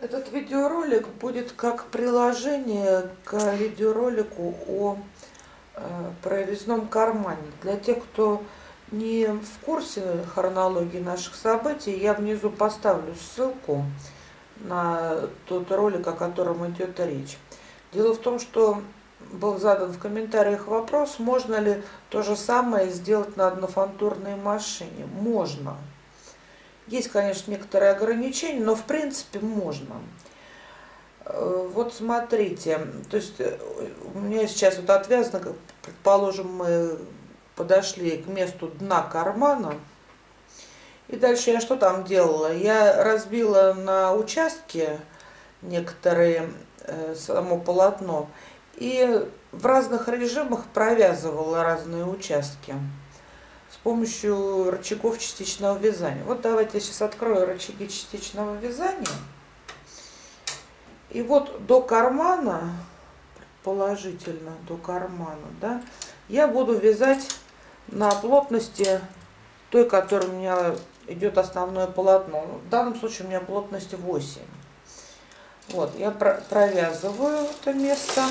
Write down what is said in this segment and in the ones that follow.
Этот видеоролик будет как приложение к видеоролику о прорезном кармане. Для тех, кто не в курсе хронологии наших событий, я внизу поставлю ссылку на тот ролик, о котором идет речь. Дело в том, что был задан в комментариях вопрос, можно ли то же самое сделать на однофантурной машине. Можно. Есть, конечно, некоторые ограничения, но в принципе можно. Вот смотрите, то есть у меня сейчас вот отвязано, предположим, мы подошли к месту дна кармана, и дальше я что там делала? Я разбила на участки некоторые само полотно и в разных режимах провязывала разные участки с помощью рычагов частичного вязания. Вот давайте я сейчас открою рычаги частичного вязания. И вот до кармана, положительно до кармана, да, я буду вязать на плотности той, которой у меня идет основное полотно. В данном случае у меня плотность 8. Вот, я провязываю это место.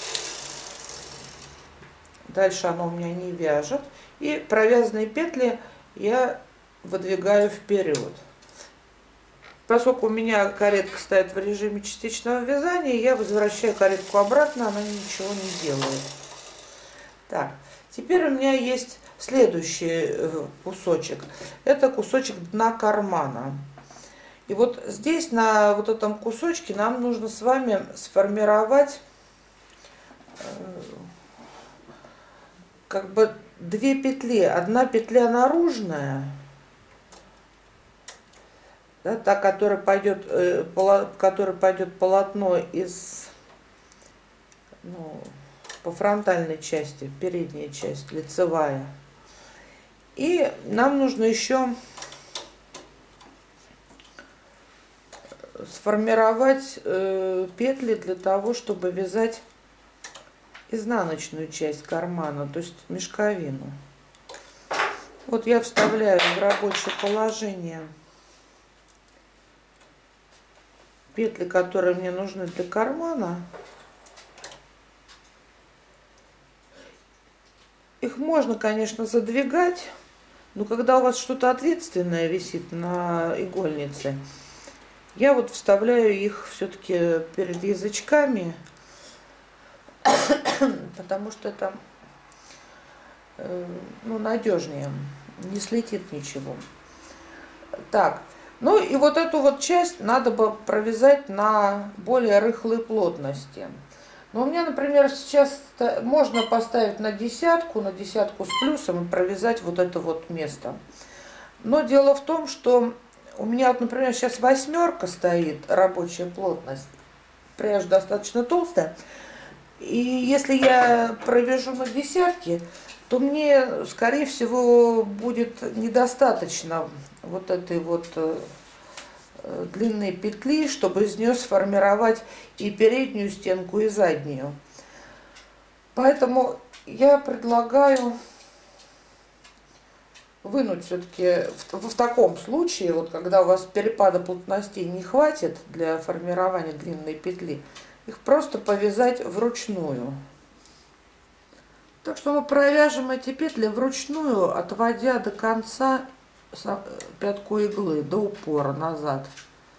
Дальше оно у меня не вяжет. И провязанные петли я выдвигаю вперед. Поскольку у меня каретка стоит в режиме частичного вязания, я возвращаю каретку обратно, она ничего не делает. Так, теперь у меня есть следующий кусочек. Это кусочек дна кармана. И вот здесь, на вот этом кусочке, нам нужно с вами сформировать как бы две петли. Одна петля наружная, да, та, которая пойдет полотно из, по фронтальной части, передняя часть, лицевая. И нам нужно еще сформировать петли для того, чтобы вязать изнаночную часть кармана, то есть мешковину. Вот я вставляю в рабочее положение петли, которые мне нужны для кармана. Их можно, конечно, задвигать, но когда у вас что-то ответственное висит на игольнице, я вот вставляю их все-таки перед язычками, потому что это надежнее, не слетит ничего. Так, ну и вот эту вот часть надо бы провязать на более рыхлой плотности. Но у меня, например, сейчас можно поставить на десятку с плюсом и провязать вот это вот место. Но дело в том, что у меня, вот, например, сейчас 8 стоит рабочая плотность, пряжа достаточно толстая. И если я провяжу на десятки, то мне, скорее всего, будет недостаточно вот этой вот длинной петли, чтобы из нее сформировать и переднюю стенку, и заднюю. Поэтому я предлагаю вынуть все-таки в таком случае, вот когда у вас перепада плотностей не хватит для формирования длинной петли, их просто повязать вручную. Так что мы провяжем эти петли вручную, отводя до конца пятку иглы, до упора назад.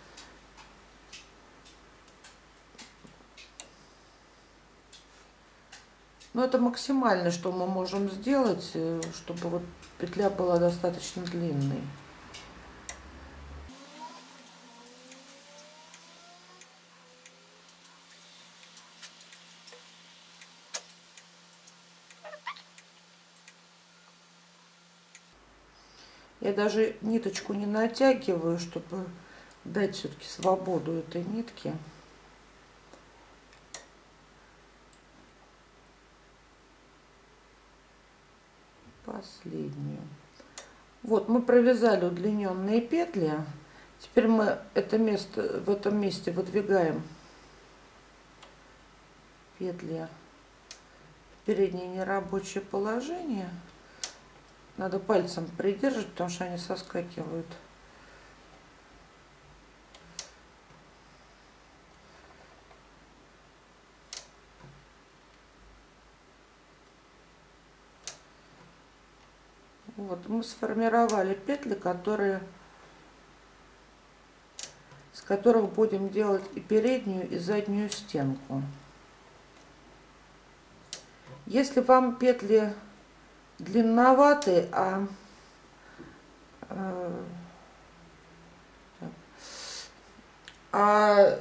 Но это максимально, что мы можем сделать, чтобы вот петля была достаточно длинной. Я даже ниточку не натягиваю, чтобы дать все-таки свободу этой нитке. Последнюю. Вот мы провязали удлиненные петли. Теперь мы в этом месте выдвигаем петли в переднее нерабочее положение. Надо пальцем придерживать, потому что они соскакивают. Вот, мы сформировали петли, с которых будем делать и переднюю, и заднюю стенку. Если вам петли длинноваты, а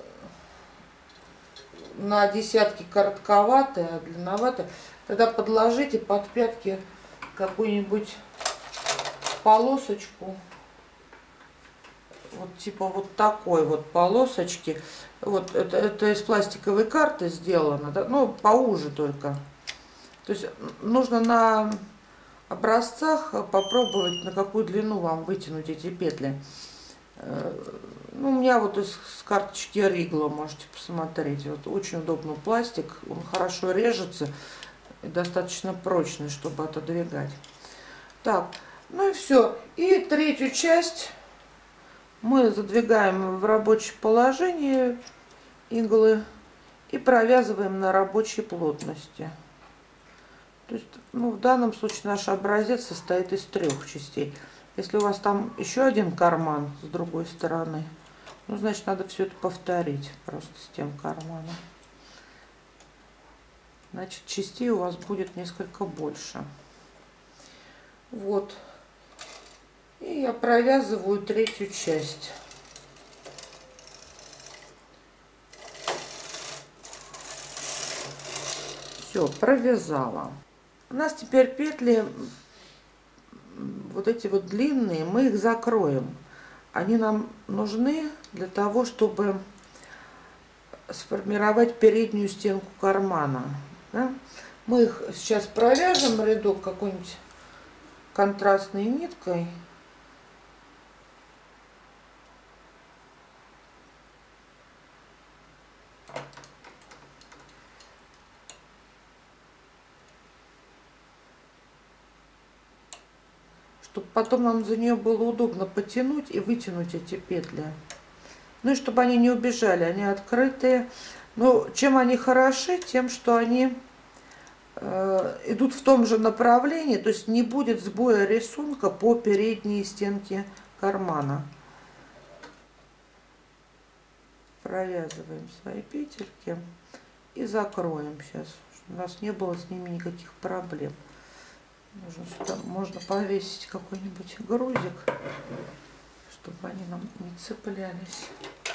на десятки коротковатые, а длинноватые, тогда подложите под пятки какую-нибудь полосочку. Вот типа вот такой вот полосочки. Вот это из пластиковой карты сделано, да? Ну, поуже только. То есть нужно на образцах попробовать, на какую длину вам вытянуть эти петли. Ну, у меня вот из карточки Ригла, можете посмотреть. Вот очень удобный пластик, он хорошо режется и достаточно прочный, чтобы отодвигать. Так, ну и все. И третью часть мы задвигаем в рабочее положение иглы и провязываем на рабочей плотности. То есть, ну, в данном случае наш образец состоит из 3 частей. Если у вас там еще один карман с другой стороны, ну, значит, надо все это повторить просто с тем карманом. Значит, частей у вас будет несколько больше. Вот. И я провязываю третью часть. Все, провязала. У нас теперь петли, вот эти вот длинные, мы их закроем. Они нам нужны для того, чтобы сформировать переднюю стенку кармана. Да? Мы их сейчас провяжем рядок какой-нибудь контрастной ниткой. Чтобы потом нам за нее было удобно потянуть и вытянуть эти петли. Ну и чтобы они не убежали, они открытые. Но чем они хороши? Тем, что они идут в том же направлении, то есть не будет сбоя рисунка по передней стенке кармана. Провязываем свои петельки и закроем сейчас, чтобы у нас не было с ними никаких проблем. Нужно сюда, можно повесить какой-нибудь грузик, чтобы они нам не цеплялись.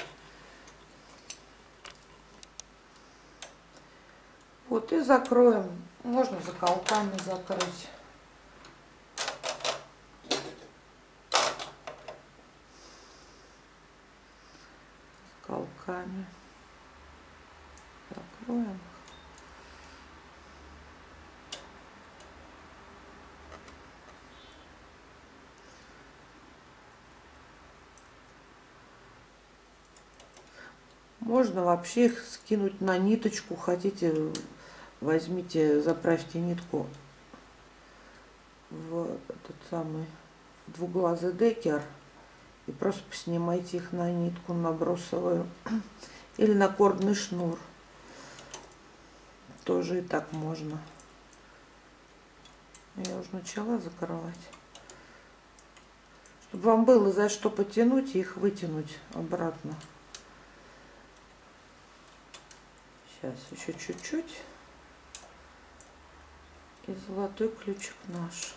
Вот и закроем. Можно заколками закрыть. Заколками закроем. Можно вообще их скинуть на ниточку. Хотите, возьмите, заправьте нитку в этот самый двуглазый декер и просто снимайте их на нитку набросовую или на кордный шнур. Тоже и так можно. Я уже начала закрывать. Чтобы вам было за что потянуть и их вытянуть обратно. Сейчас еще чуть-чуть. И золотой ключик наш.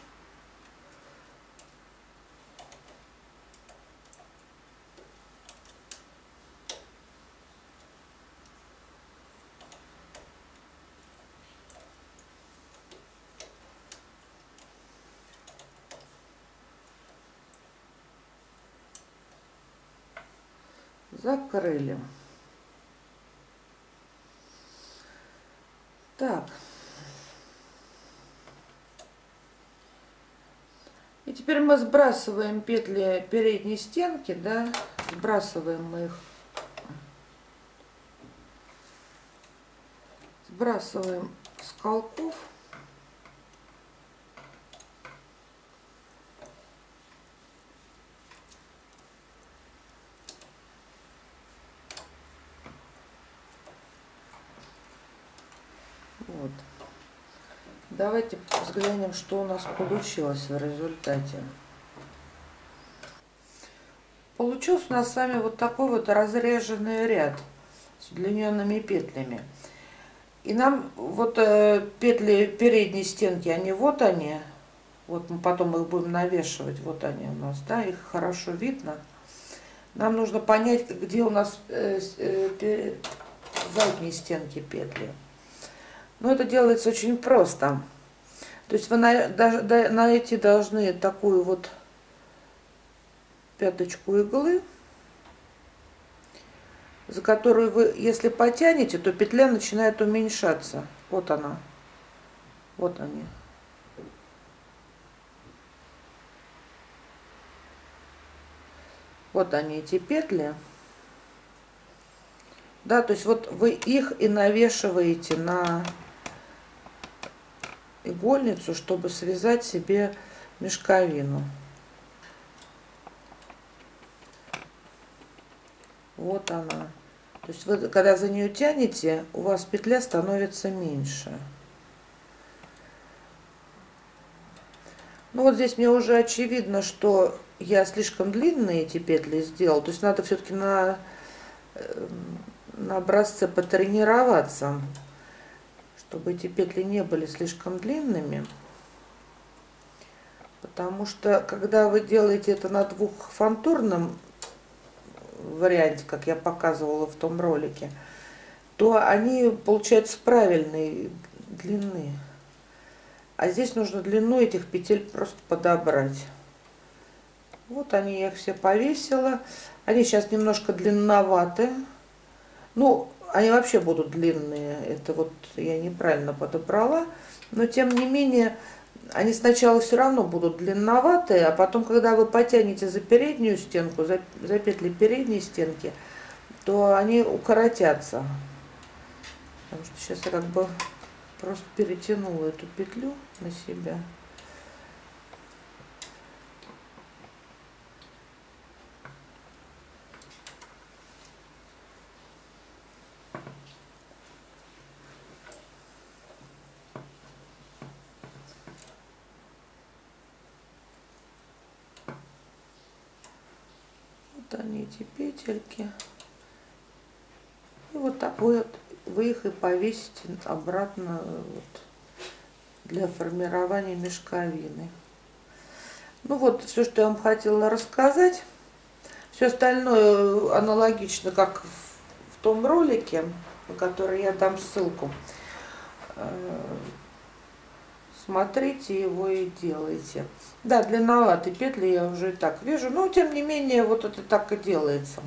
Закрыли. Так. И теперь мы сбрасываем петли передней стенки, да, сбрасываем мы их. Сбрасываем с колков. Вот. давайте взглянем, что у нас получилось в результате. Получился у нас с вами вот такой вот разреженный ряд с удлиненными петлями. И нам вот петли передней стенки, они вот они. Вот мы потом их будем навешивать, вот они у нас, да, их хорошо видно. Нам нужно понять, где у нас задние стенки петли. Но это делается очень просто. То есть вы найти должны такую вот пяточку иглы, за которую вы, если потянете, то петля начинает уменьшаться. Вот она. Вот они. Вот они, эти петли. Да, то есть вот вы их и навешиваете на игольницу, чтобы связать себе мешковину. Вот она. То есть вы, когда за нее тянете, у вас петля становится меньше. Ну вот здесь мне уже очевидно, что я слишком длинные эти петли сделал. То есть надо все-таки на образце потренироваться, чтобы эти петли не были слишком длинными. Потому что когда вы делаете это на двухфантурном варианте, как я показывала в том ролике, то они получаются правильной длины. А здесь нужно длину этих петель просто подобрать. Вот они, я их все повесила. Они сейчас немножко длинноваты. Ну, они вообще будут длинные. Это вот я неправильно подобрала. Но тем не менее, они сначала все равно будут длинноватые, а потом, когда вы потянете за переднюю стенку, за петли передней стенки, то они укоротятся. Потому что сейчас я как бы просто перетянула эту петлю на себя. Вот они, эти петельки. И вот так вы их и повесите обратно вот, для формирования мешковины. Ну вот, все, что я вам хотела рассказать. Все остальное аналогично, как в том ролике, на который я дам ссылку. Смотрите его и делайте. Да, длинноватые петли я уже и так вижу, но тем не менее вот это так и делается.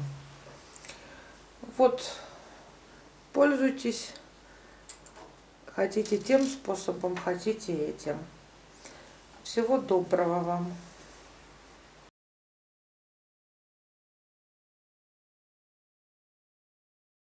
Вот, пользуйтесь. Хотите тем способом, хотите этим. Всего доброго вам.